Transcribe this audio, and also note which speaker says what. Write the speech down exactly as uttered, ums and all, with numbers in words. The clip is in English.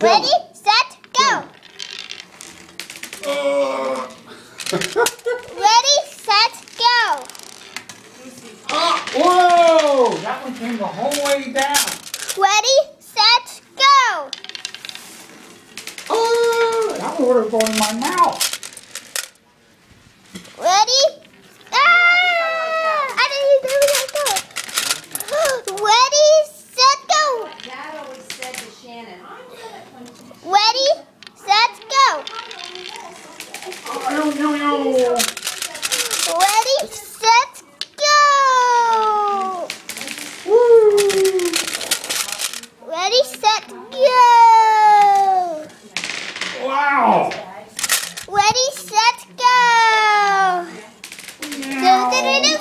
Speaker 1: Ready, set, go.
Speaker 2: Uh.
Speaker 1: Ready, set, go.
Speaker 2: Ah, whoa! That one came the whole way down.
Speaker 1: Ready, set, go.
Speaker 2: Oh, that one would have gone in my mouth.
Speaker 1: Ready? Ah! I didn't even know that. Ready, set, go.
Speaker 3: Dad always said to Shannon,
Speaker 1: Ready, set, go.
Speaker 2: No, no, no.
Speaker 1: Ready, set, go.
Speaker 2: Woo!
Speaker 1: Ready, set, go.
Speaker 2: Wow!
Speaker 1: Ready, set, go. Do, do, do, do.